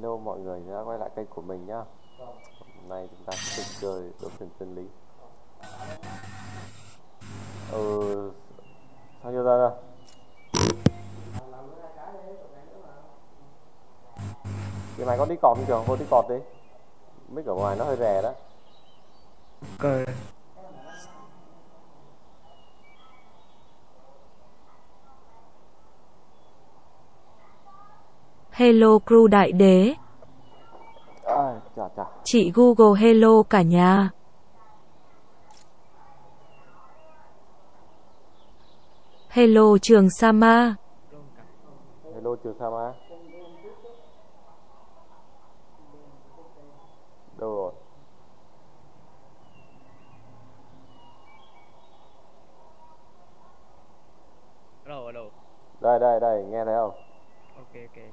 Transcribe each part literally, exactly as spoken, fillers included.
Hello mọi người đã quay lại kênh của mình nhá. Hôm nay chúng ta sẽ chơi đấu trường chân lý. Ừ, sao chưa ra đâu? Cái mày có đi cọt không trường? Vô đi cọt đi. Mic ở ngoài nó hơi rè đó. Ok. Hello crew đại đế. À, chà chà. Chị Google hello cả nhà. Hello Trường Sama. Hello Trường Sama. Đâu rồi? Alo, alo. Đây đây đây, nghe thấy không? Ok ok.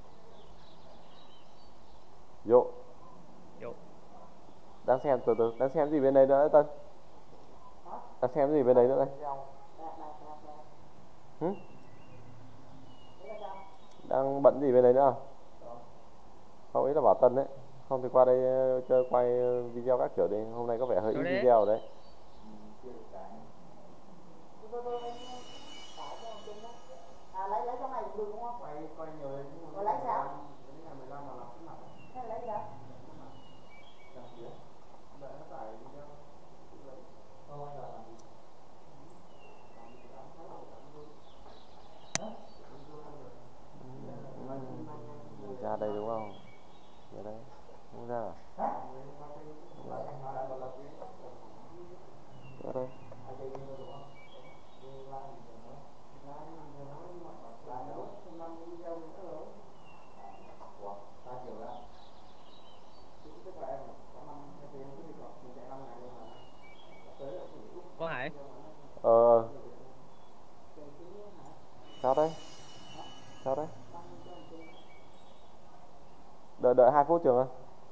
Vô. Vô. Đang xem từ từ, đang xem gì bên đây nữa đấy Tân? Đang xem gì bên đấy nữa đây? Hử? Đang bận gì bên đấy nữa không? Không, ý là bảo Tân đấy. Không thì qua đây chơi quay video các kiểu đi. Hôm nay có vẻ hơi ít video đấy. À, lấy lấy cái này cũng được đúng không? Quay quay nhiều lên. Rồi lấy sao? Thế lấy sao? Ra đây đúng không? Ra đây. Không ra à? Ra đây. Có Hải. Ờ. Sao đây? Sao đây? Đợi đợi hai phút trường ơi.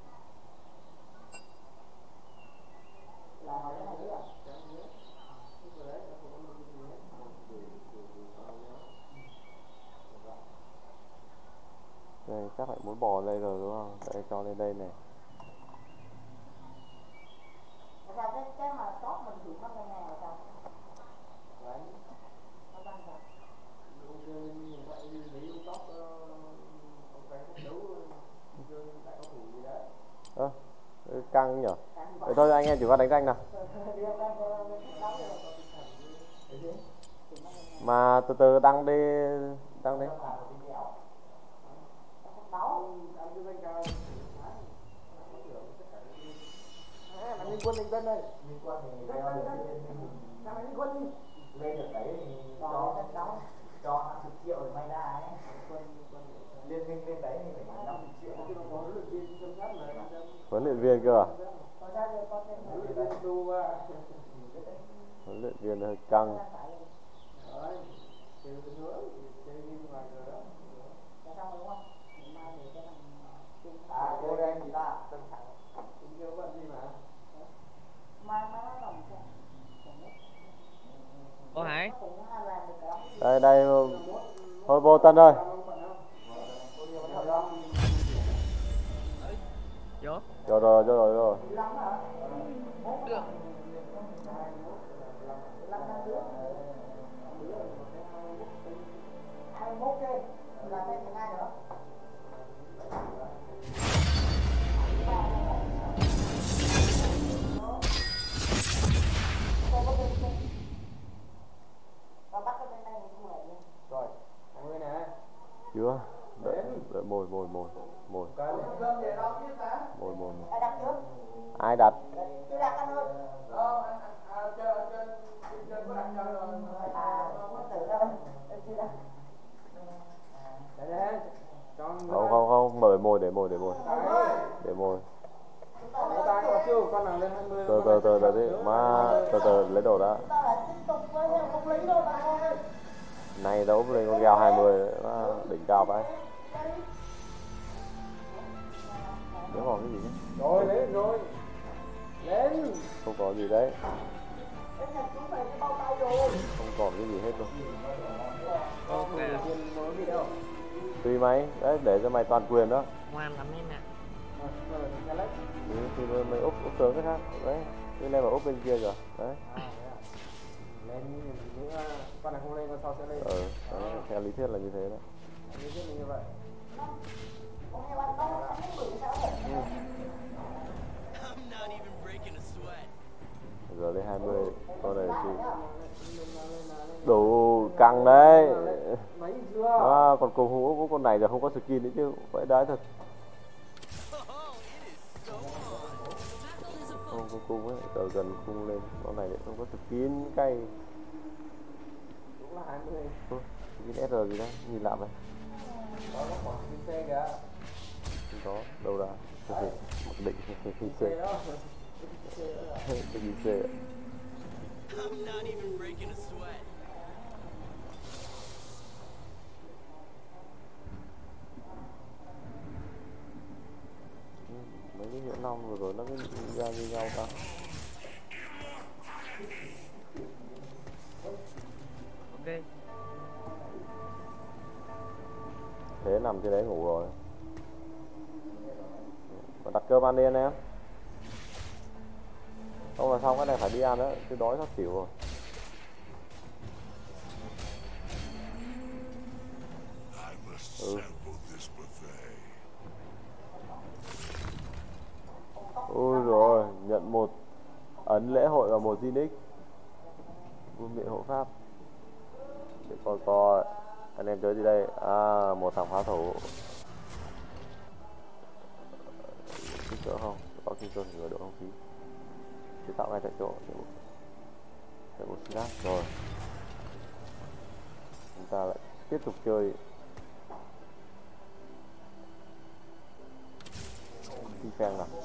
Đây chắc lại muốn bò lên rồi đúng không? Đây cho lên đây này. Sao cái cái mà tốt mình chỉ có ngân hàng là sao? Ơ, à, căng nhỉ? Vậy thôi anh em chỉ có đánh danh nào. Mà từ từ đăng đi, đăng đi. Mày đi quân đi quân đây. Đi quân thì leo lên. Sao mày đi quân đi? Lên được đấy thì cho cho năm mươi triệu để may ra ấy. Liên minh lên đấy thì phải năm mươi triệu. Huấn luyện viên cơ à? Huấn luyện viên hơi căng. À, cô đây gì ta? Có Hải. Đây đây. Thôi vô Tân ơi. Vô. Rồi rồi rồi rồi rồi. Được. Rồi, hai mươi nè. Chưa. Đợi, đợi mồi mồi mồi mồi. Mồi mồi. Ai đặt trước? Ai đặt? Chưa đặt anh ơi. Ờ, trên trên trên có đặt cho rồi. À, không tự đâu. Em chưa đặt. Để đây. Không không không, mở mồi để mồi để mồi. Để mồi. Từ từ từ từ đi, mà từ từ lấy đồ đã. Này đấu lên con gào hai mươi đỉnh cao vậy. Nếu còn cái gì nhé? Rồi lên rồi. Lên. Không có gì đấy. Không còn cái gì hết luôn. Ok. Tùy mày, đấy để cho mày toàn quyền đó. Ngoan lắm em ạ. Ừ, thì mày, mày úp úp tướng cái khác, đấy. Cái này mà úp bên kia rồi, đấy. Lên những con này không lên, con sau sẽ lên. Ừ, đấy, theo lý thuyết là như thế đó. Lý thuyết là như vậy. Giờ lên hai mươi, con này thì đủ căng đấy. À, còn cùng hữu của con này giờ không có skin nữa chứ, vậy đái thật. Không có cung ấy, giờ gần cung lên, con này lại không có skin cay. Đúng là hai mươi. Ừ, skin ét rờ gì đấy, nhìn lạ vậy. Đó, nó còn skin C kìa. Không có, đâu ra, mặc định skin C. Skin C ạ. I'm not even breaking a sweat. Mấy cái hiệu năm vừa rồi nó cứ ra như nhau ta. Ok. Thế nằm trên đấy ngủ rồi. Mà đặt cơm ăn đi anh em. Không là xong cái này phải đi ăn đó, chứ đói sắp xỉu rồi. Ừ. Ôi rồi, nhận một ấn lễ hội và một Zinix. Vương miện hộ pháp. Để coi coi anh em chơi gì đây. À, một thằng pháo thủ. Kinh cỡ không? Có kinh cỡ thì độ không khí. Chế tạo ngay tại chỗ. Để một slap rồi. Chúng ta lại tiếp tục chơi defense nào.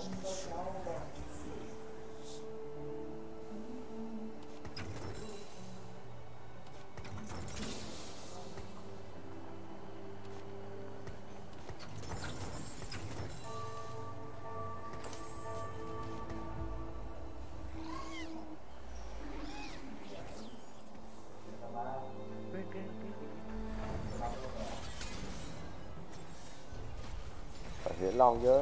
Phải Hiển Long chứ.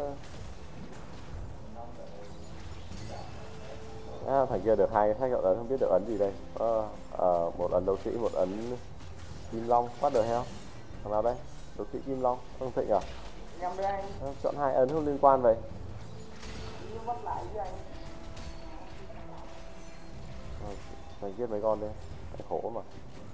À, thằng kia được hai cái hiệu ấn, không biết được ấn gì đây. Ờ, à, một ấn đấu sĩ, một ấn kim long, bắt được heo. Thằng nào đây? Đấu sĩ kim long, không Thịnh à? Nhầm với anh. À, chọn hai ấn không liên quan vậy. Bắt lại với anh. À, thằng giết mấy con đi, thằng khổ mà.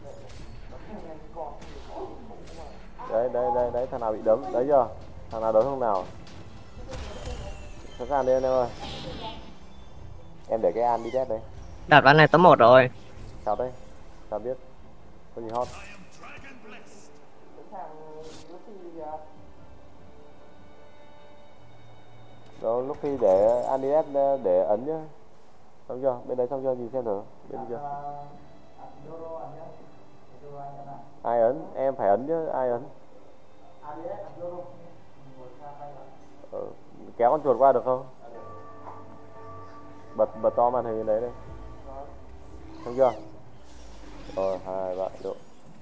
Đấy, đấy, đấy, đấy, thằng nào bị đấm, đấy chưa? Thằng nào đấm không nào? Sẵn sàng đi anh em ơi. Em để cái an đi đét đây. Đợt ván này tấm một rồi. Chào đây, chào biết. Có gì hot? Đó, lúc khi để an đi đét để ấn nhá. Xong chưa? Bên đấy xong chưa? Nhìn xem thử. Bên kia. Ai ấn? Em phải ấn chứ, ai ấn? Ừ. Kéo con chuột qua được không? Bật bật to màn hình đấy đây. Xong chưa? Rồi, hai, ba, độ.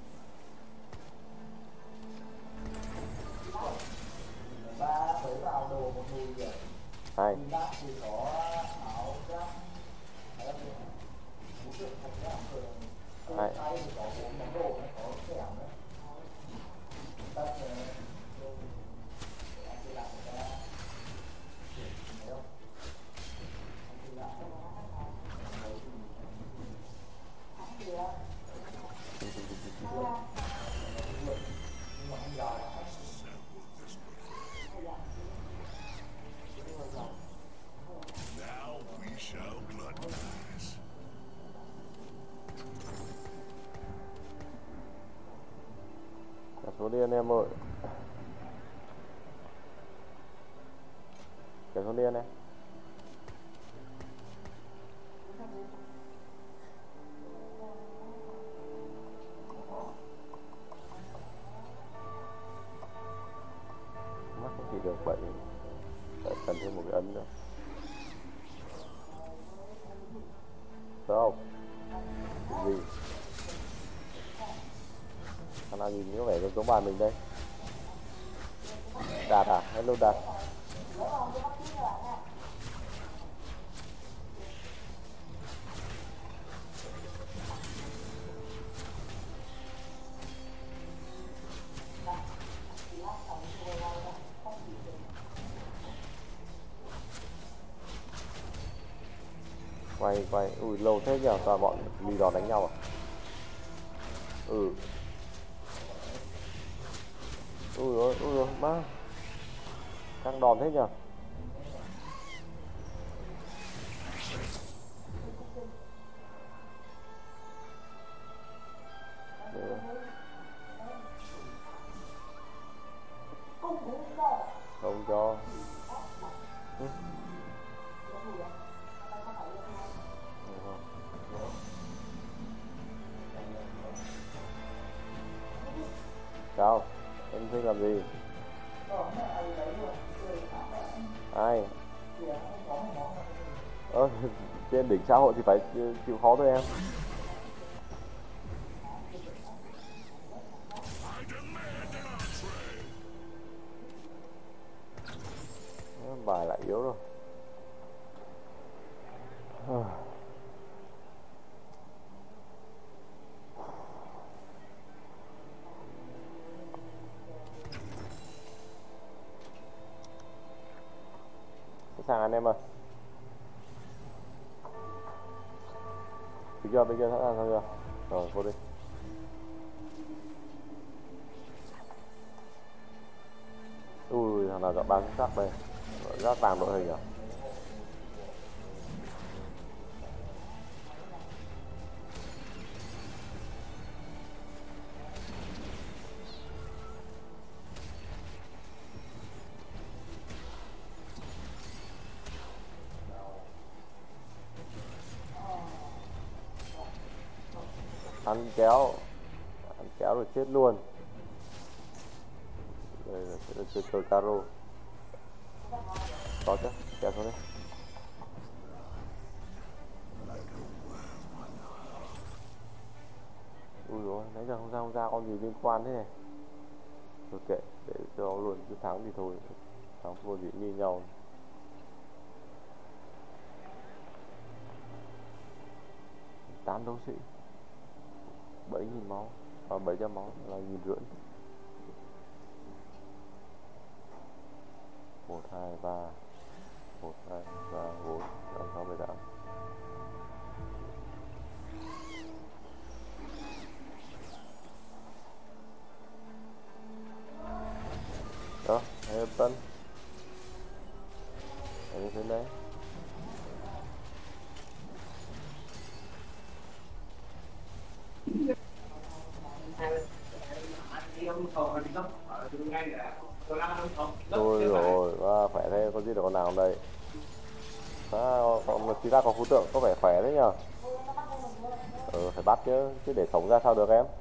Hai. Hai. Đặt xuống đi anh em ơi. Kéo xuống đi anh em. Mắt cũng chỉ được bảy. Phải cần thêm một cái ấn nữa. Đâu? Cái gì? Thằng nào nhìn có vẻ giống bàn mình đây. Đạt à? Hello Đạt. Quay quay, ui lâu thế nhờ, toàn bọn lì đòn đánh nhau à? Ừ. Ui rồi, ui rồi, má căng đòn thế nhờ. Không cho. Ừ. Sao? Em thích làm gì? Ai? Ơ, trên đỉnh xã hội thì phải chịu khó thôi em. Bài lại yếu rồi. Sẵn sàng anh em ơi. Bên kia, bên kia sẵn sàng chưa? Rồi, vô đi. Ui, thằng nào chọn ba xuất sắc đây. Rác vàng đội hình à? Ăn kéo. Ăn kéo rồi chết luôn. Đây là sẽ chơi cờ caro. Có chứ, kéo xuống đi. Ui dồi, nãy giờ không ra không ra con gì liên quan thế này. Thôi kệ, để cho luôn, cứ thắng thì thôi. Thắng thua gì như nhau. Tám đấu sĩ bảy nghìn máu, à bảy trăm máu là nghìn rưỡi. Một hai ba, một hai ba bốn năm sáu bảy tám. Đó, hai tân. Anh thấy đấy. Thôi rồi, à, khỏe thế, có gì được con nào đây? À, còn một tí ra có phú tượng, có vẻ khỏe đấy nhờ. Ừ, phải bắt chứ, chứ để sống ra sao được em.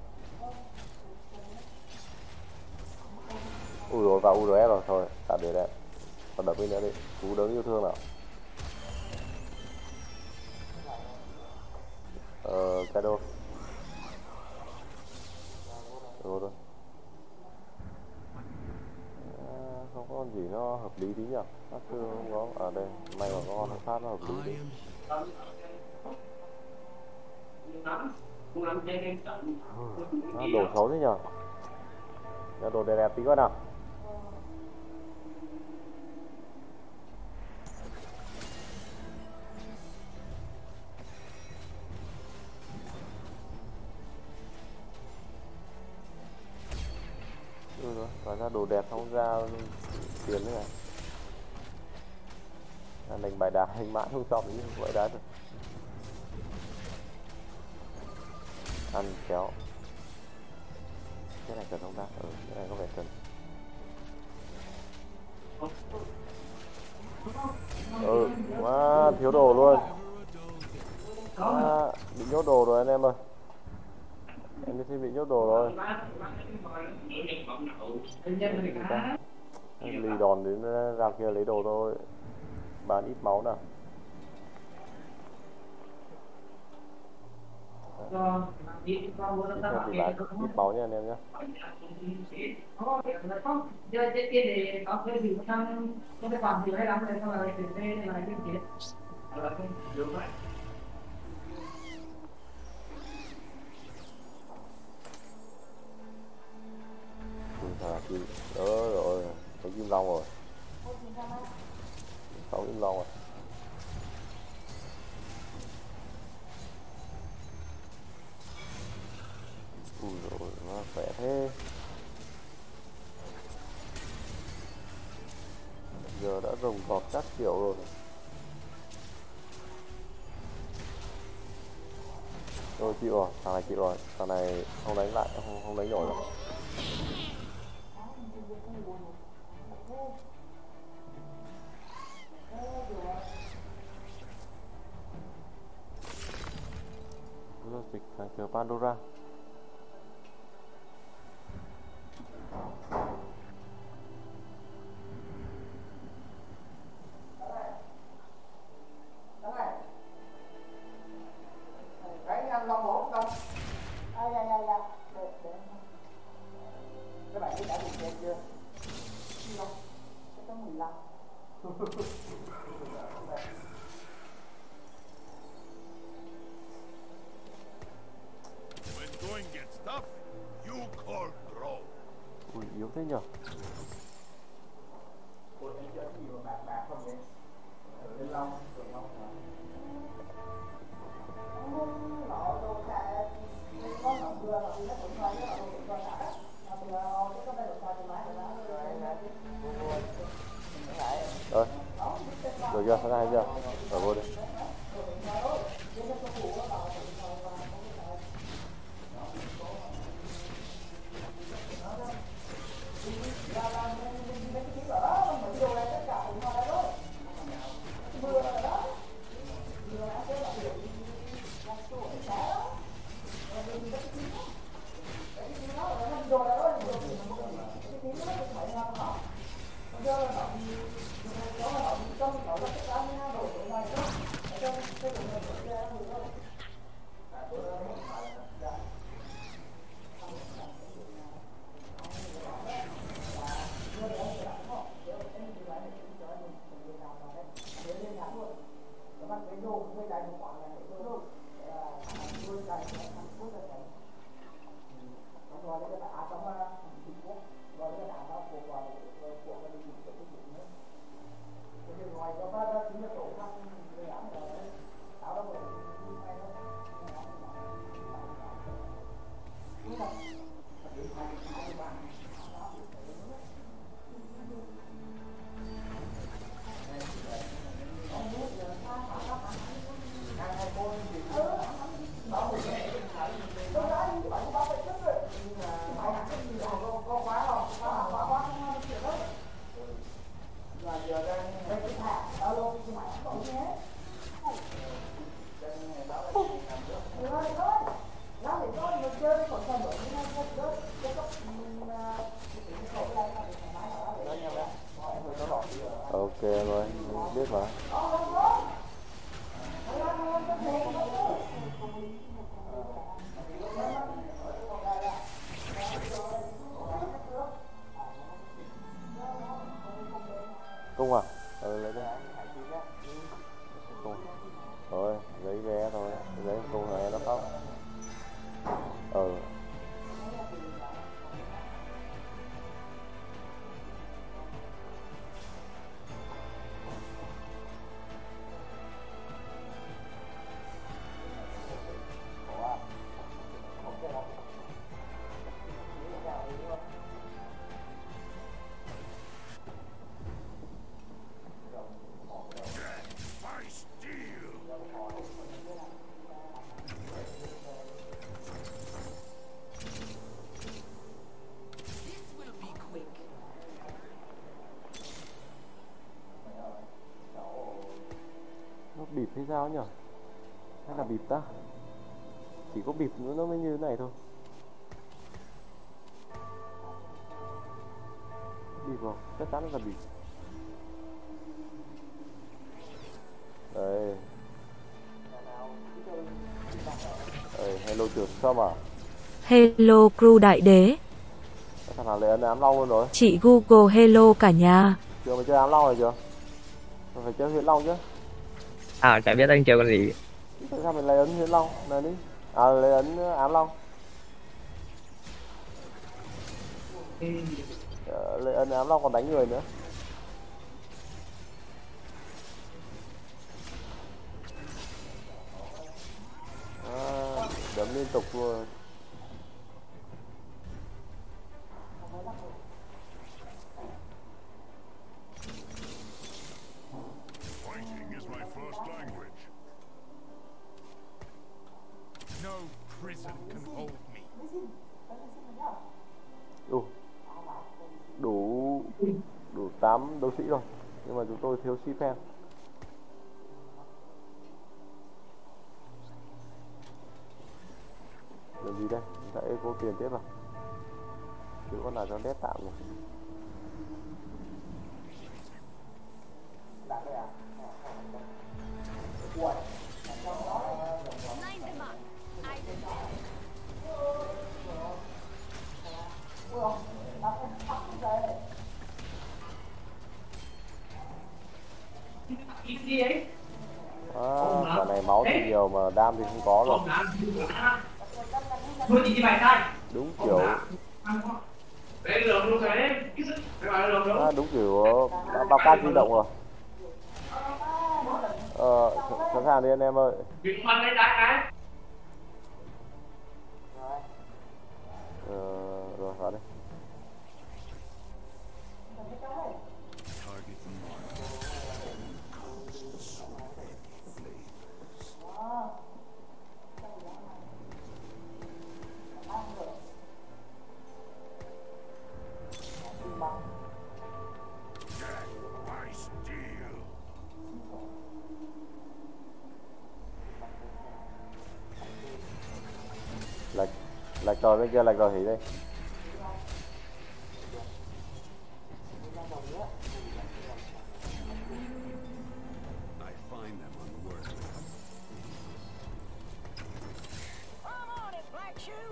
Ui rồi, vào u rờ ép rồi, thôi, tạm biệt em. Còn đập đi nữa đi, cú đớn yêu thương nào. Ờ, cái đô. Rồi rồi. À, không có con gì nó hợp lý tí nhỉ? Phát sư không có, à đây, may mà có con phát nó hợp lý đi. Nó đồ xấu thế nhờ. Nó đồ đẹp đẹp tí coi nào. Ừ rồi, phải ra đồ đẹp không ra tiền nữa này. Đánh bài đá hình mãn không xong như vậy đá rồi. Ăn kéo. Cái này cần không ta? Ừ, cái này có vẻ cần. Ừ, à, thiếu đồ luôn. À, bị nhốt đồ rồi anh em ơi. Em đi bị nhốt đồ rồi. Lì đòn đến ra kia lấy đồ thôi. Bán ít máu nào. Tiếp theo thì bạn ít máu nha anh em nhé. Ui thà kim, đó rồi, có kim long rồi, sáu kim long rồi. Ui rồi, nó khỏe thế. Giờ đã rồng gọt các kiểu rồi. Rồi chịu rồi, thằng này chịu rồi, thằng này không đánh lại, không, không đánh nổi rồi. Giao dịch hàng cờ Pandora. When going gets tough, you call throw. Ui yếu thế nhở. Rồi, được chưa? Thằng này chưa? Rồi vô đi. Ok rồi, biết mà. Cung à? Ừ, lấy đi. Cung. Rồi, lấy vé thôi, lấy cung này nó khóc. Ừ. Nó bịp hay sao nhỉ? Hay là bịp ta? Chỉ có bịp nữa nó mới như thế này thôi. Bịp rồi, chắc chắn là bịp. Đây. Đây, hello. Hello Trường Sâm à? Hello crew đại đế. Thằng nào lấy ấn ám long luôn rồi. Chị Google hello cả nhà. Chưa mày chơi ám long rồi chưa? Mày phải chơi huyết long chứ. À chả biết anh chơi con gì. Tại sao mình lấy ấn huyết long này đi? À lấy ấn ám long. Ờ, lấy ấn ám long còn đánh người nữa. À, đấm liên tục luôn. Fighting is my first language. No prison can hold me. Đủ đủ đủ tám đấu sĩ rồi, nhưng mà chúng tôi thiếu si pen. Làm gì đây? Chúng ta eco tiền tiếp vào. Chứ con nào cho đét tạm rồi. À, quả này máu thì nhiều mà đam thì không có rồi. Đúng kiểu à, đúng kiểu bao cát di động rồi. Ờ, sẵn sàng đi anh em ơi. Ờ, rồi vào đây. Lạch lạch rồi bên kia, lạch rồi thì đây. I find them unworthy. I'm on it, Black Shoe.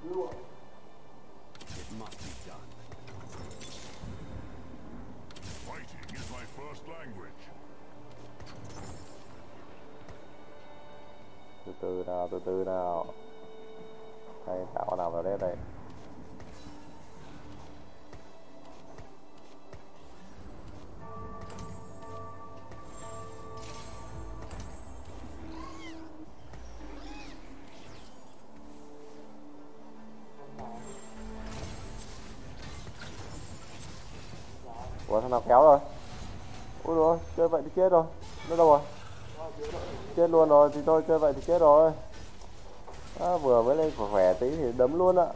It must be done. Fighting is my first language. Từ từ nào, từ từ nào. Đây, tạo con nào vào đây đây. Ủa thằng nào kéo rồi? Ôi rồi, chơi vậy thì chết rồi. Nó đâu rồi? Chết luôn rồi, thì thôi chơi vậy thì chết rồi. À, vừa mới lên khỏe tí thì đấm luôn ạ.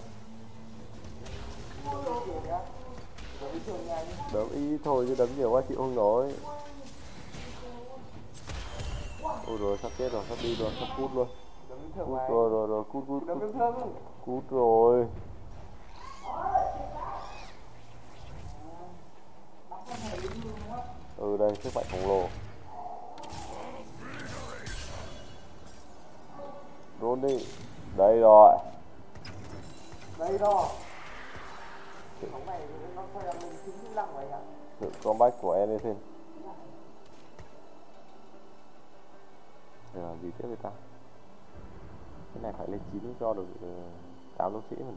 Đấm y thôi chứ đấm nhiều quá chịu không nổi. Ôi rồi sắp chết rồi, sắp đi rồi, sắp cút luôn. Cút rồi rồi rồi, cút cút cút. Cút rồi. Ừ đây, sức mạnh khổng lồ. Rôn đi. Đây rồi. Đây rồi. Cái này nó phải là mình chín mươi lăm vậy ạ. Sự comeback của Anything. Để làm gì tiếp với ta? Cái này phải lên chín mới cho được tám đấu sĩ mình.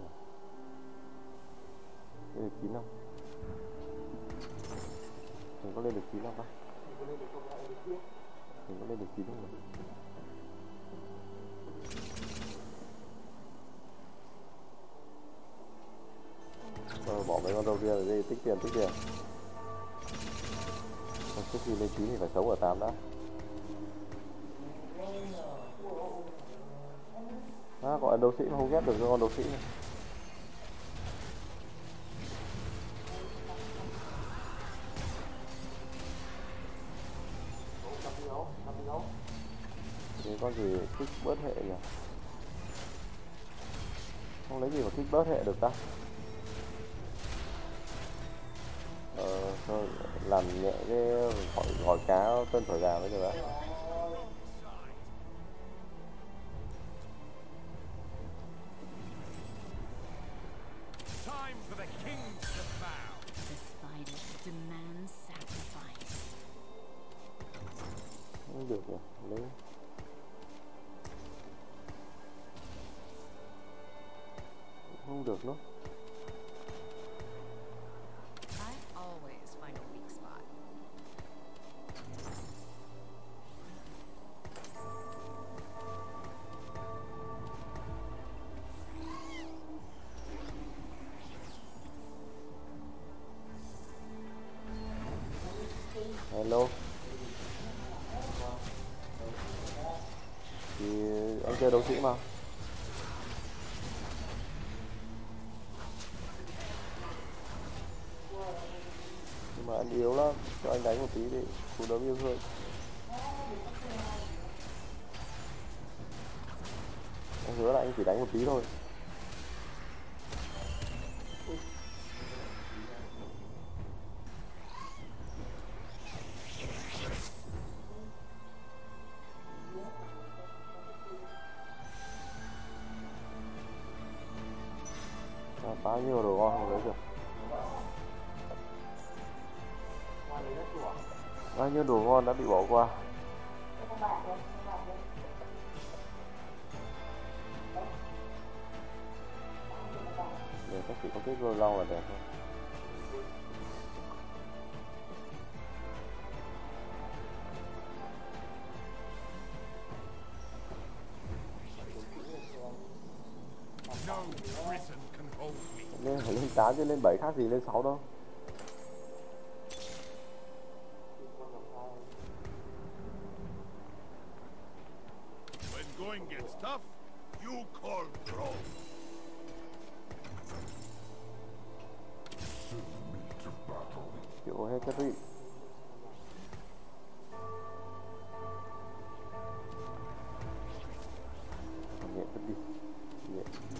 Lên được chín không? Mình có lên được chín không ta? Mình có lên được chín không? Rồi bỏ mấy con đầu kia rồi đi tích tiền tích tiền. Trước khi lên chín thì phải sống ở tám đã. À, có đấu sĩ mà không ghép được cho con đấu sĩ này. Thì con gì kích bớt hệ nhỉ? Không lấy gì mà kích bớt hệ được ta? Ờ, thôi làm nhẹ cái gọi, gọi cá tân thổi gà với được đó. Hello. Thì anh chơi đấu sĩ mà. Nhưng mà anh yếu lắm, cho anh đánh một tí đi, cú đấm yêu thương. Anh hứa là anh chỉ đánh một tí thôi. Bao nhiêu đồ ngon không lấy được. Bao nhiêu đồ ngon đã bị bỏ qua. Để các chị có cái gôi long là đẹp thôi. Lên phải lên tám chứ lên bảy khác gì lên sáu đâu. When going gets tough, you call throw. Chịu hết chất vị. Nhẹ chút đi. Nhẹ.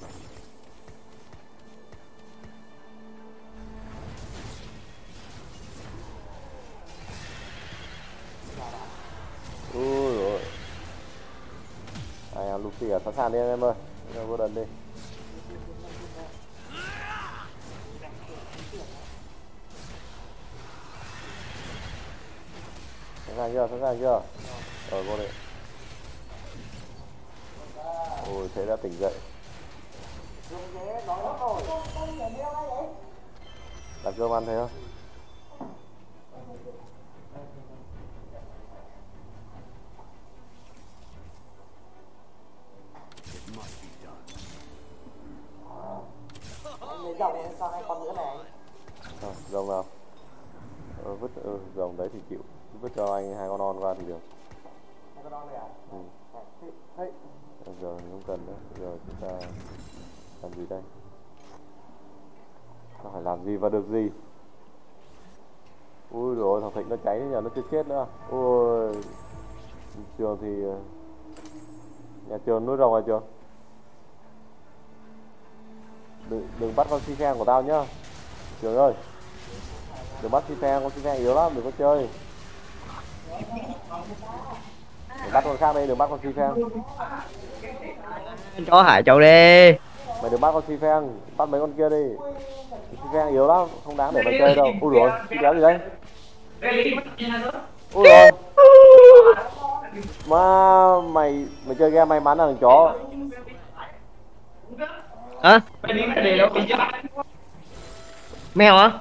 Ui rồi. Ai à, Luffy à, sẵn sàng đi anh em ơi. Vô đần đi. Sẵn sàng chưa, sẵn sàng chưa? Rồi vô đi. Ôi thế đã tỉnh dậy. Đặt cơm ăn thấy không? À, rồng nào? Ờ, vứt ừ, rồng đấy thì chịu. Vứt cho anh hai con non qua thì được. Hai con non này à? Ừ. Hey. Giờ không cần nữa. Giờ chúng ta làm gì đây? Ta phải làm gì và được gì? Ui rồi thằng Thịnh nó cháy nhờ, nó chưa chết nữa. Ui Trường thì nhà Trường nuôi rồng à Trường? Đừng, đừng bắt con si phen của tao nhá Trường ơi. Đừng bắt si phen, con si phen yếu lắm, đừng có chơi. Đừng bắt con khác đây, đừng bắt con si phen. Cho hại cháu đi. Mày đừng bắt con si phen, bắt mấy con kia đi. Si phen yếu lắm, không đáng để mày chơi đâu. Ui rồi, si kéo gì đấy? Ui rồi. Mà mày mày chơi game may mắn là thằng chó. Hả? Mèo hả?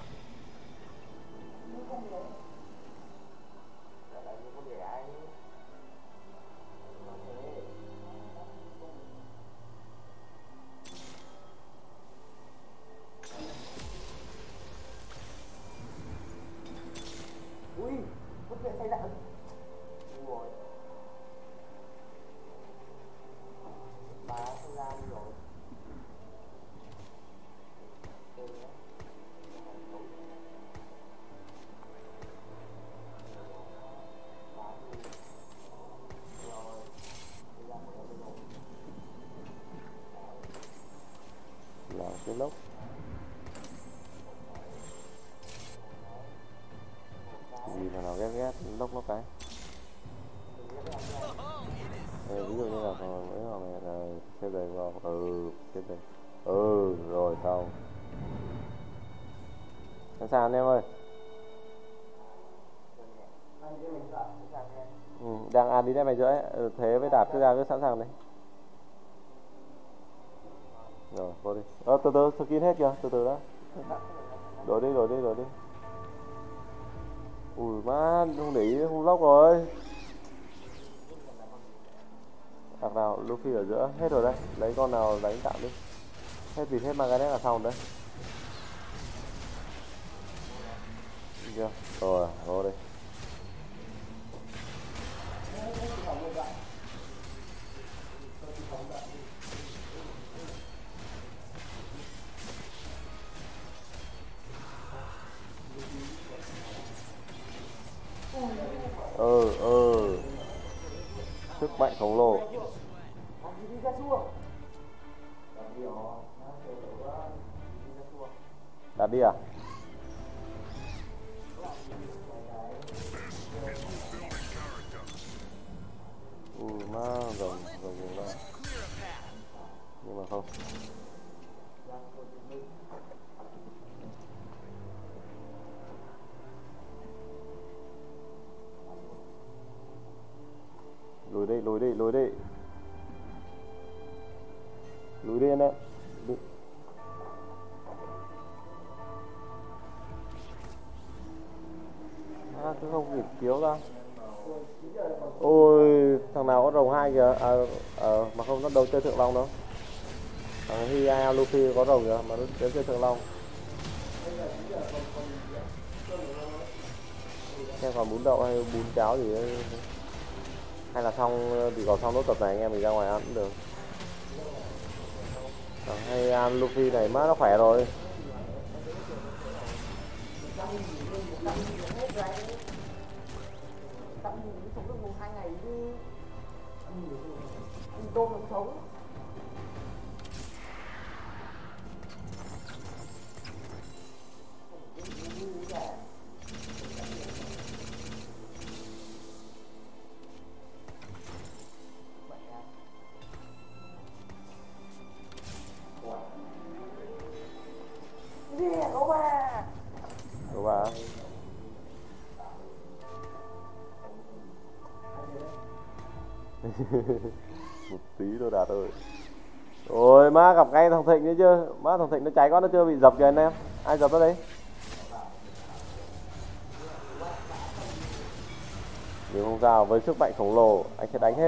Ui, có chuyện xảy ra. Ui. Bà không ra rồi. Là cái lốc. Gì mà nào ghét ghét lốc nó cái. Ê, ví dụ như là mấy thằng này là xếp đầy vào. Ừ xếp đầy. Ừ rồi tao sẵn sàng anh em ơi. Ừ, đang ăn đi đấy mày rưỡi. Ừ, thế với đạp cứ ra cứ sẵn sàng đấy. Rồi vô đi. Ờ, từ từ skin hết kìa, từ từ đã. Đổi đi đổi đi đổi đi. Ui má, không để ý không lốc rồi. Đằng nào Luffy ở giữa hết rồi đấy. Lấy con nào đánh tạm đi. Hết vịt hết maganet là xong đấy. Chưa? Rồi vô đi. Sức mạnh khổng lồ. Đặt đi à? Ừ má rồng rồng rồng ra. Nhưng mà không. Lùi đi, lùi đi, lùi đi. Lùi đi anh em. Lùi. À, cứ không kịp chiếu ra. Ôi, thằng nào có rồng hai kìa. À, à, mà không, nó đâu chơi thượng long đâu. Thằng Hi ai Luffy có rồng kìa, mà nó chơi thượng long. Xem còn bún đậu hay bún cháo gì đấy. Hay là xong thì còn xong nốt tập này anh em mình ra ngoài ăn cũng được. Thằng hay ăn Luffy này má nó khỏe rồi. Đúng ba. Một tí thôi Đạt ơi. Ôi má gặp ngay thằng Thịnh đấy chứ. Má thằng Thịnh nó cháy quá, nó chưa bị dập kìa anh em. Ai dập nó đấy? Nhưng không sao, với sức mạnh khổng lồ anh sẽ đánh hết.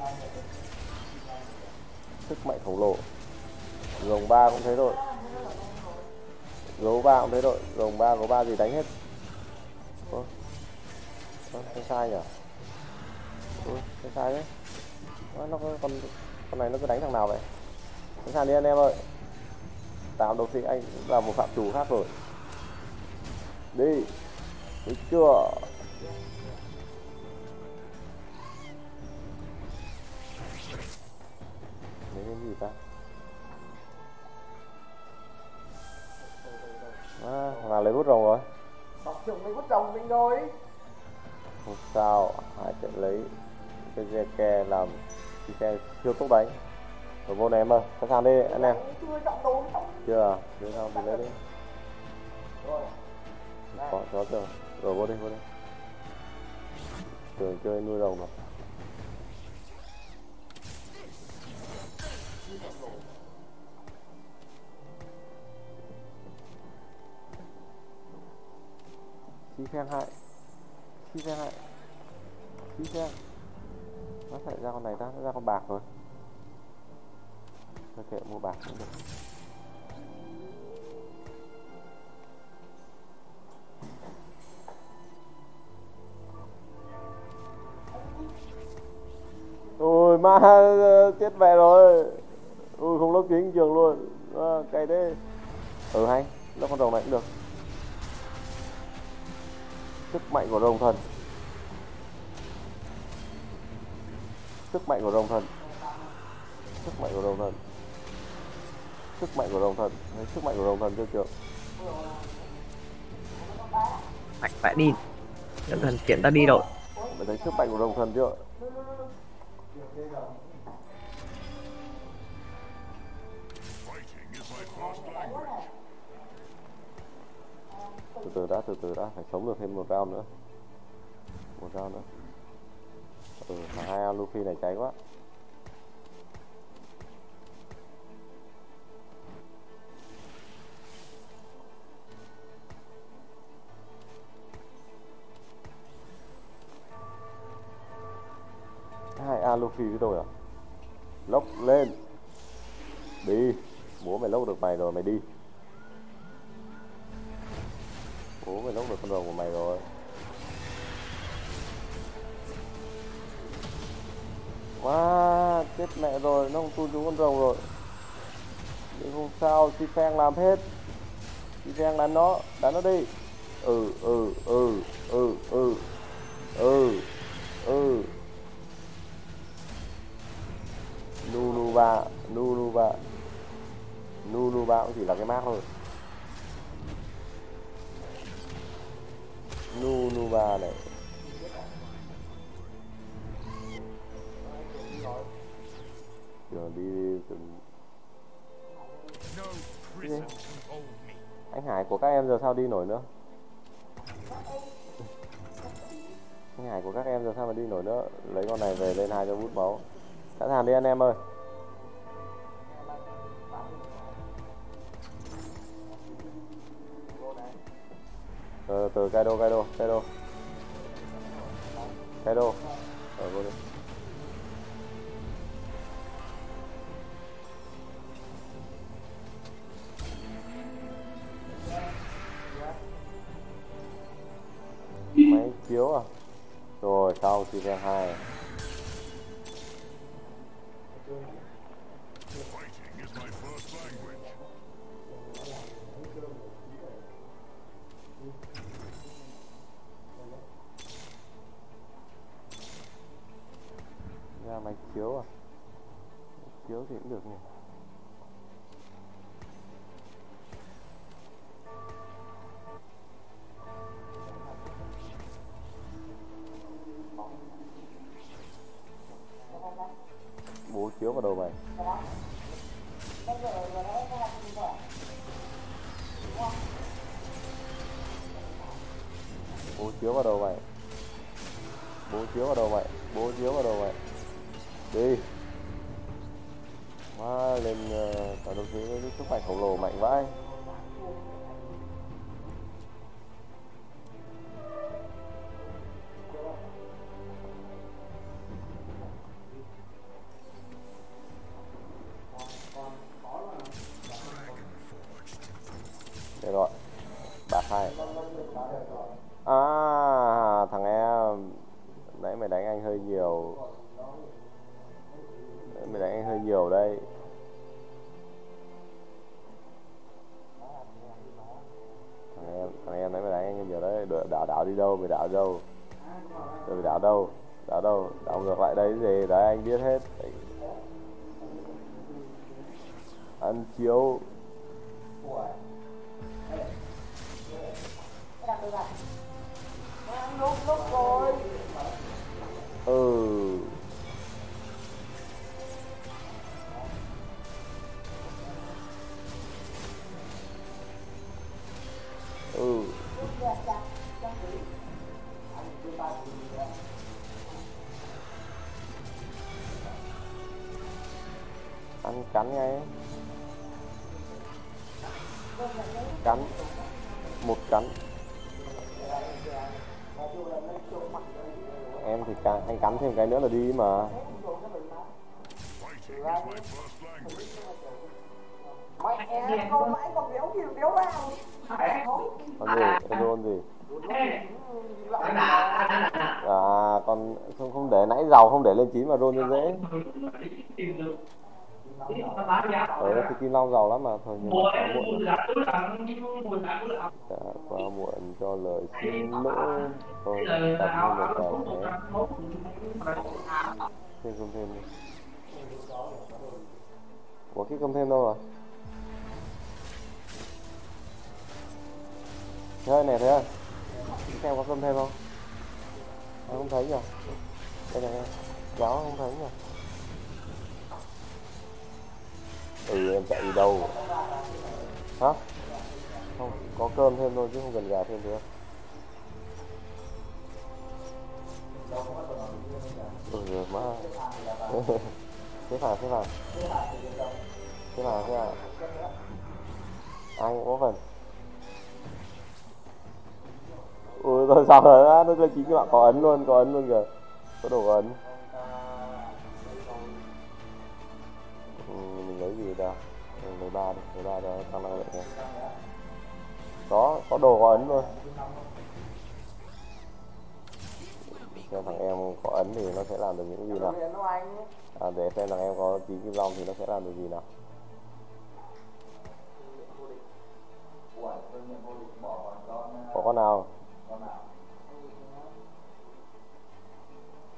Sức mạnh khổng lồ. Rồng ba cũng thế rồi. Gấu ba cũng thế rồi. Rồng ba gấu ba gì đánh hết. Ủa? Cái sai nhỉ? Ủa, cái sai đấy. Nó, nó con con này nó cứ đánh thằng nào vậy? Cái sai đi anh em ơi. Tạo đầu sĩ anh là một phạm chủ khác rồi. Đi. Thấy chưa? Đấy cái gì ta? À, thằng nào lấy bút rồng rồi? Đọc chừng lấy bút rồng mình rồi. Không sao, hai trận lấy cái dè kè làm đi xe siêu tốc đánh. Rồi vô này em ơi, sẵn sàng đi anh em. Chưa chọn đồ xong. Chưa à? Chưa xong thì lấy đi. Rồi. Có, có chưa? Rồi vô đi, vô đi. Tưởng chơi nuôi rồng rồi. Xí pheng hại. Xí pheng hại. Xí pheng. Nó phải ra con này ta, nó ra con bạc rồi. Thôi kệ, mua bạc cũng được. Ôi ma chết mẹ rồi. Ui không lốc kính trường luôn. À, cay thế. Ừ hay, lốc con rồng này cũng được. Sức mạnh của rồng thần. Sức mạnh của rồng thần. Sức mạnh của rồng thần. Sức mạnh của rồng thần. Đấy, sức mạnh của rồng thần chưa chưa. Phải phải đi. Rồng thần chuyển ta đi rồi. Mày thấy sức mạnh của rồng thần chưa? Từ từ đã, từ từ đã, phải sống được thêm một round nữa. Một round nữa. Ừ, mà hai Luffy này cháy quá. Hai A Luffy với tôi à? Lốc lên. Đi. Bố mày lốc được mày rồi, mày đi. Bố mày lốc được con rồng của mày rồi. Wow, chết mẹ rồi, nó không tuôn xuống con rồng rồi. Nhưng không sao, Si Pheng làm hết. Si Pheng đánh nó, đánh nó đi. Ừ, ừ, ừ, ừ, ừ, ừ, ừ. cũng chỉ là cái mác thôi. Nu nu ba này. Rồi đi từng... No prison can hold me. Anh Hải của các em giờ sao đi nổi nữa? Anh Hải của các em giờ sao mà đi nổi nữa? Lấy con này về lên hai cho bút máu. Sẵn sàng đi anh em ơi. Từ từ Kaido Kaido Kaido Kaido. Ở vô đi. Máy chiếu à? Rồi xong thì ra hai. Fighting is my first language. Ra máy chiếu à? Chiếu thì cũng được nhỉ. Bố chiếu vào đầu mày. Bố chiếu vào đầu mày. Bố chiếu vào đầu mày. Bố chiếu vào đầu mày. Đi. Má lên cả đồng chí với sức mạnh khổng lồ mạnh vãi. Đây rồi. Bạc hai. À, thằng em nãy mày đánh anh hơi nhiều. Nãy mày đánh anh hơi nhiều đây. Thằng em, thằng em nãy mày đánh anh hơi nhiều đấy. Đảo đảo đi đâu, mày đảo đâu? Rồi mày đảo đâu? Đảo đâu? Đảo ngược lại đấy gì? Đấy anh biết hết. Ăn chiếu. Lúc lúc rồi. Ừ. Ừ. Ăn cắn ngay. Cắn. Một cắn. Em thì cắn, anh cắn thêm cái nữa là đi mà. Fighting is my first language. Mẹ con mãi còn béo kìa, béo vào. Con gì? Con rôn gì? À, con không không để nãy giàu không để lên chín mà rôn cho dễ. Đấy là cái kim long giàu lắm mà thôi nhưng mà quá muộn rồi. Đã quá muộn cho lời xin lỗi. Thôi tập như một bài thế. Thêm không thêm đi. Ủa cái không thêm đâu à? Thế ơi này thế ơi. Xem có cơm thêm không? À, không thấy nhỉ? Đây này, giáo không thấy nhỉ? Ừ em chạy đi đâu? Hả? Không, có cơm thêm thôi chứ không cần gà thêm nữa. Ừ má. Xếp vào, xếp vào. Xếp vào, xếp vào. Ai cũng có phần. Ui rồi sao rồi, nó lên chín các bạn có ấn luôn, có ấn luôn kìa. Có đồ có ấn. Ừ, mình lấy gì ra? Mình lấy ba đi, lấy ba cho tăng năng lượng nha. Đó, có đồ có ấn luôn. Xem thằng em có ấn thì nó sẽ làm được những gì nào. À, để xem thằng em có chín kim long thì nó sẽ làm được gì nào. Có con nào?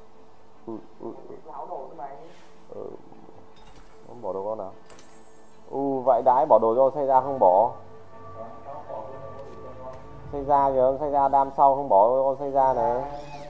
Ừ, ừ, ừ. Ừ. Không bỏ đâu con nào. U vãi đái bỏ đồ cho xây ra không bỏ. Xây ra kìa, xây ra đam sau không bỏ con xây ra này.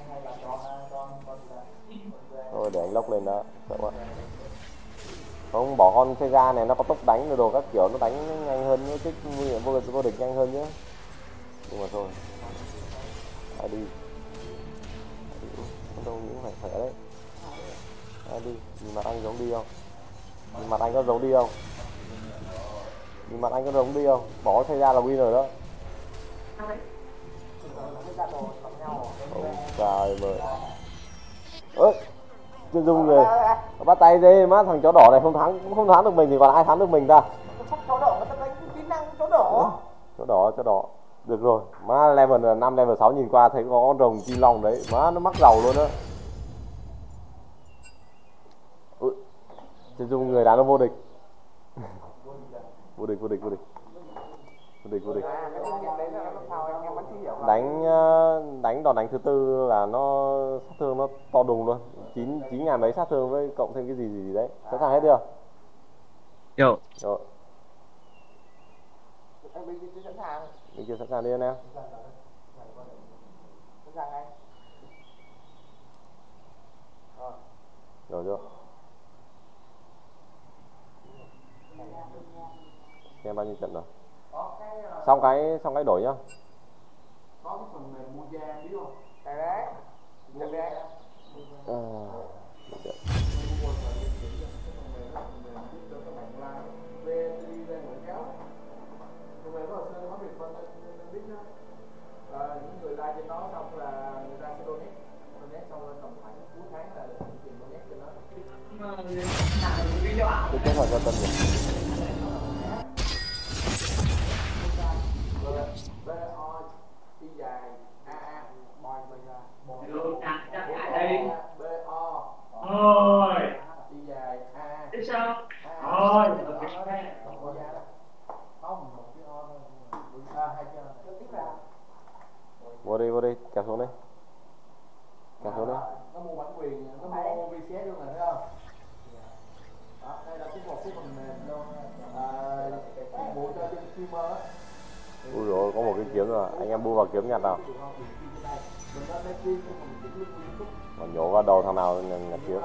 Thôi để anh lốc lên đó, sợ quá. Không bỏ con xây ra này, nó có tốc đánh rồi đồ các kiểu, nó đánh nhanh hơn, nó kích vô địch vô địch nhanh hơn chứ. Nhưng mà thôi. Ai đi. Không đâu những phải khỏe đấy. Ai đi, nhìn mặt anh giống đi không? Nhìn mặt anh có giống đi không? Nhìn mặt anh có giống đi không? Bỏ xây ra là win rồi đó. Ôi trời ơi. Ơi, chân dung người. Bắt tay đi, má thằng chó đỏ này không thắng không thắng được mình thì còn ai thắng được mình ta? Chó đỏ mà ta đánh kỹ năng chó đỏ. Chó đỏ, chó đỏ. Được rồi, má level năm level sáu nhìn qua thấy có con rồng kim long đấy, má nó mắc dầu luôn á. Chân dung người đá nó vô địch. Vô địch, vô địch, vô địch. Vô địch, vô địch. Đánh đánh đòn đánh thứ tư là nó sát thương nó to đùng luôn. chín chín ngàn mấy sát thương với cộng thêm cái gì gì đấy. Sẵn sàng hết chưa? Yo. Rồi. Bên kia sẵn sàng. Bên kia sẵn sàng đi anh em. Sẵn sàng ngay. Rồi chưa? Xem bao nhiêu trận rồi. Xong cái xong cái đổi nhá. Có cái phần mềm mua da biết không? Đây đấy. Nhận đây. À, những người like trên đó xong là người ta sẽ donate, donate xong rồi tầm khoảng cuối tháng là được tiền donate cho nó. cái kết hợp cho tân nhỉ? B O đi dài A A bòi mình là bòi B O Ôi, đi dài A tiếp sao? Ôi, không một cái O thôi, hai chữ tiếp ra. Vô đi, vô đi, kéo xuống đi. Kéo xuống đi. Nó mua bản quyền, nó mua vê xê luôn này thấy không? Đó, đây là cái một cái phần mềm luôn, phục vụ cho những streamer á. Ui dồi, có một cái kiếm rồi, anh em bu vào kiếm nhặt nào. Còn nhổ vào đầu thằng nào nhặt kiếm.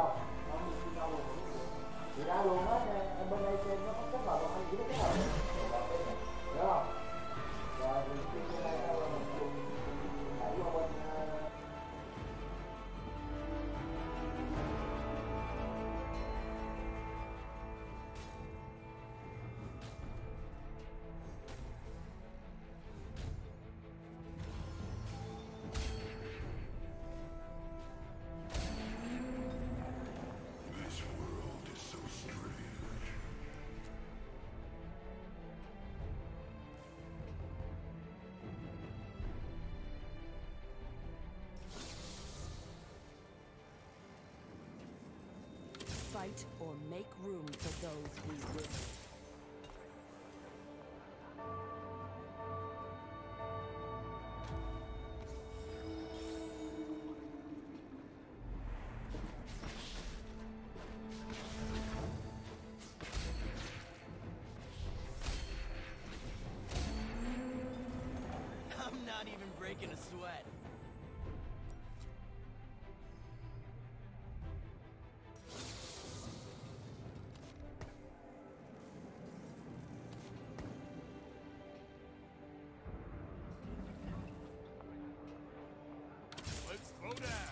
Fight or make room for those who will. I'm not even breaking a sweat. Let's slow down.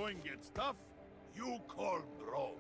going gets tough, you call bro.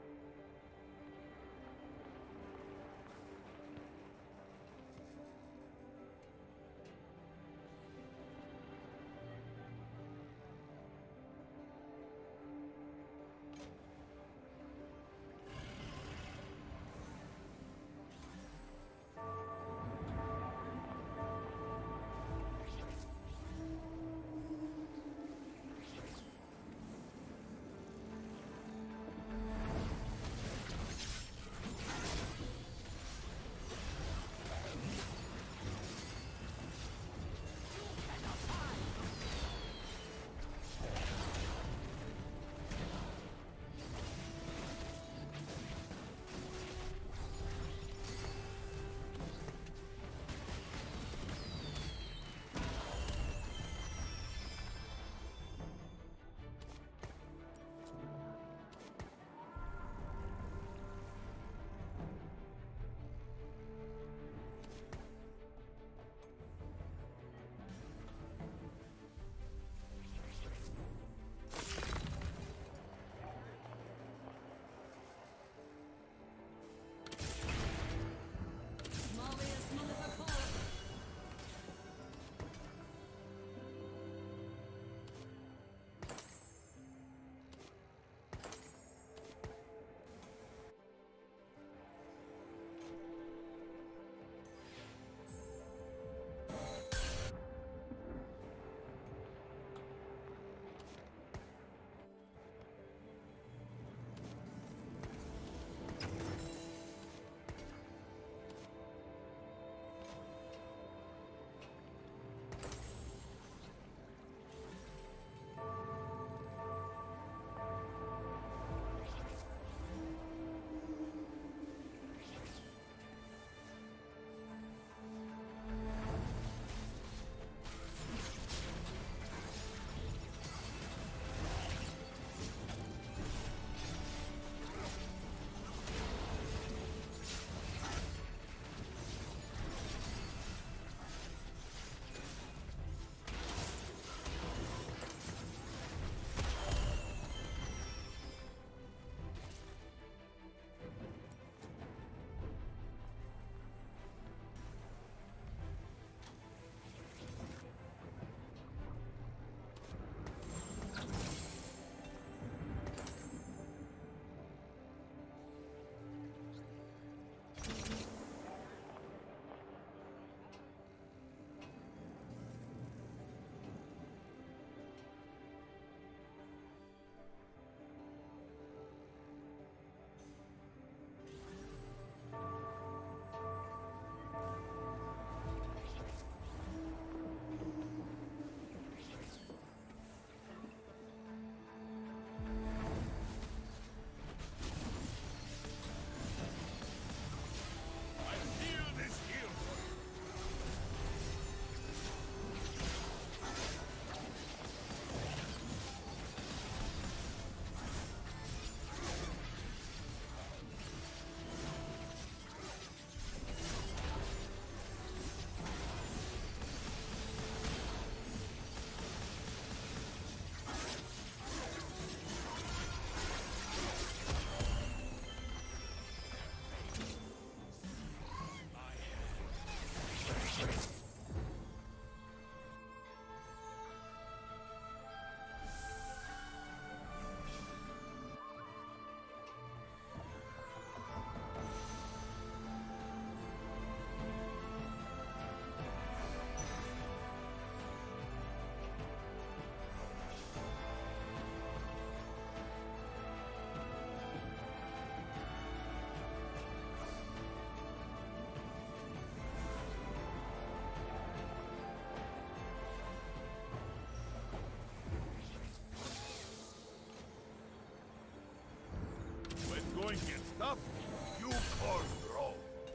Going gets tough, you call bro.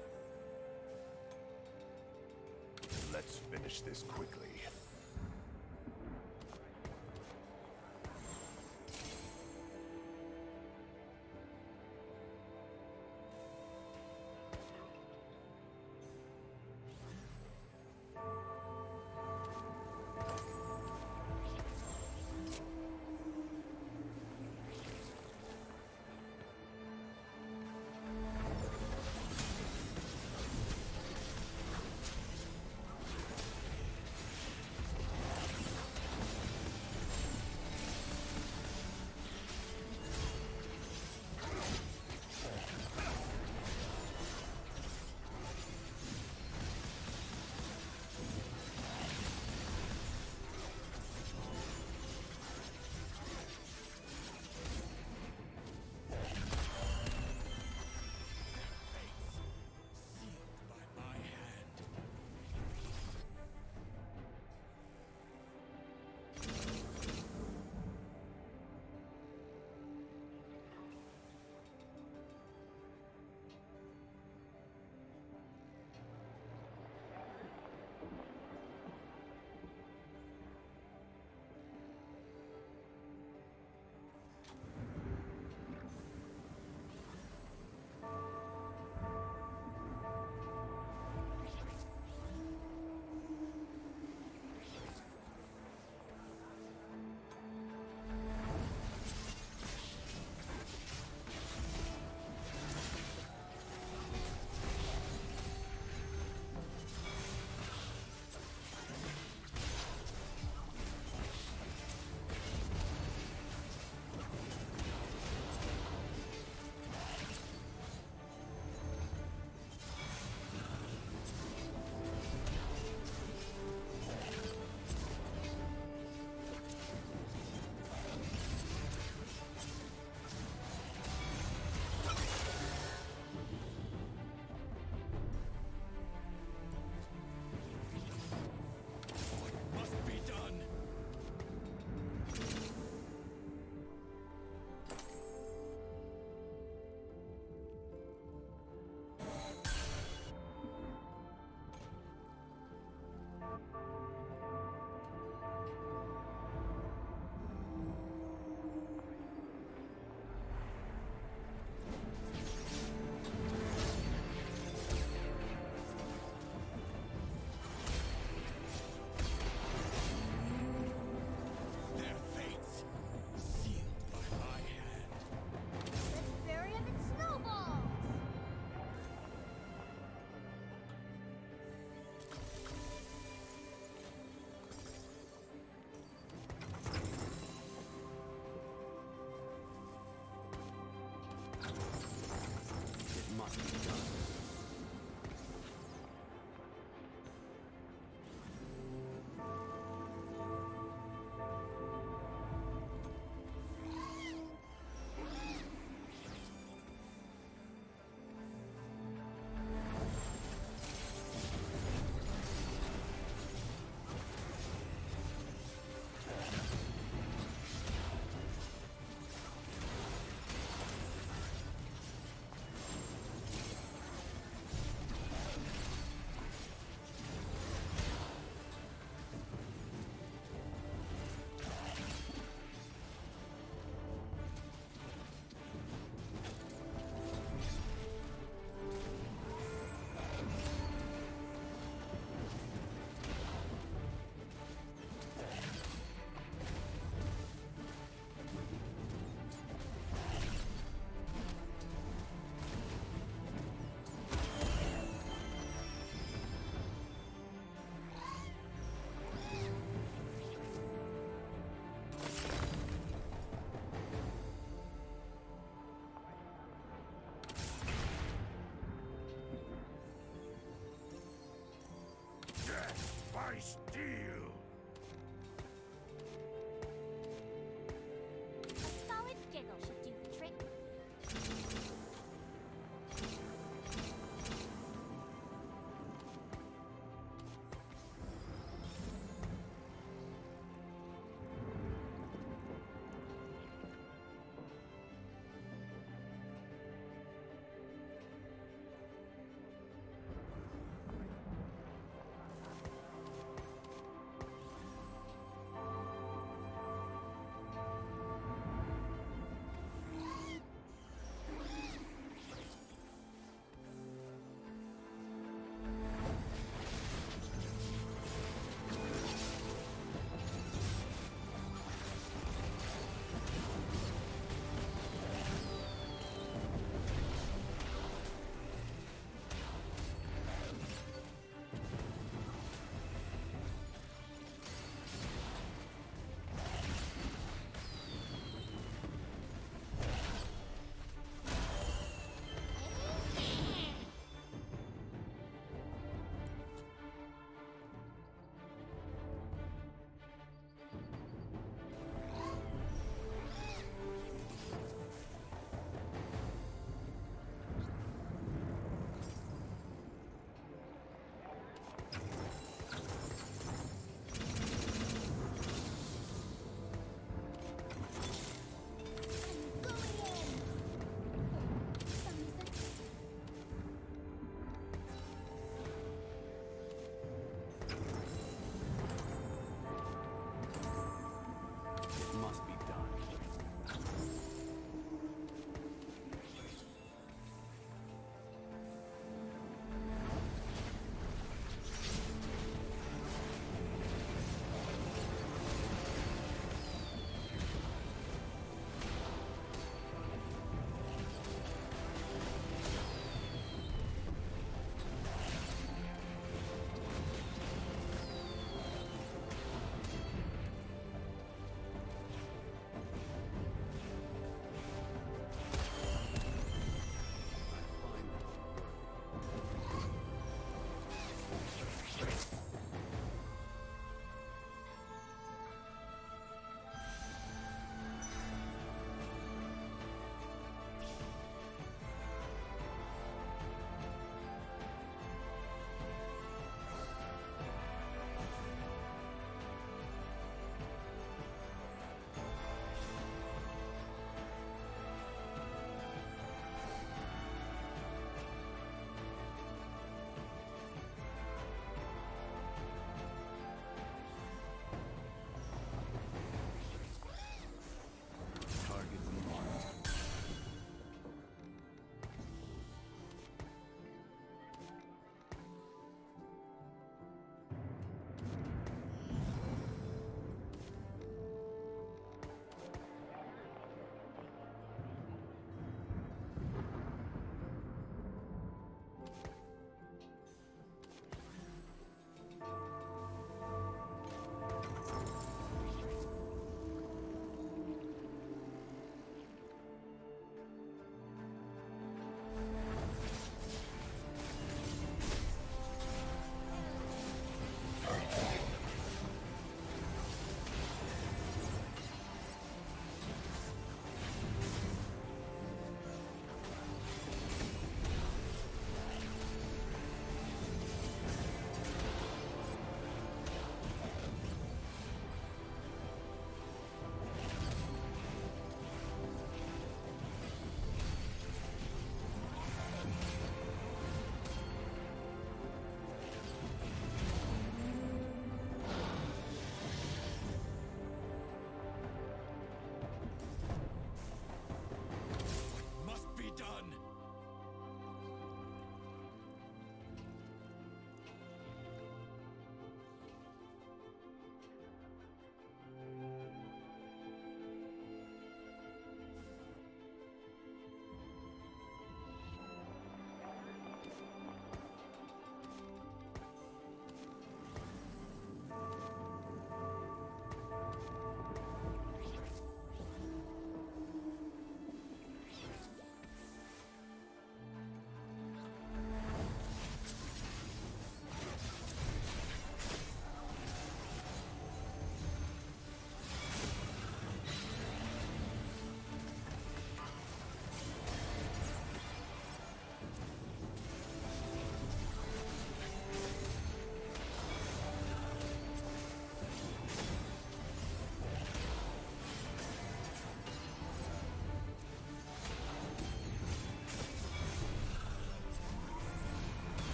Let's finish this quickly.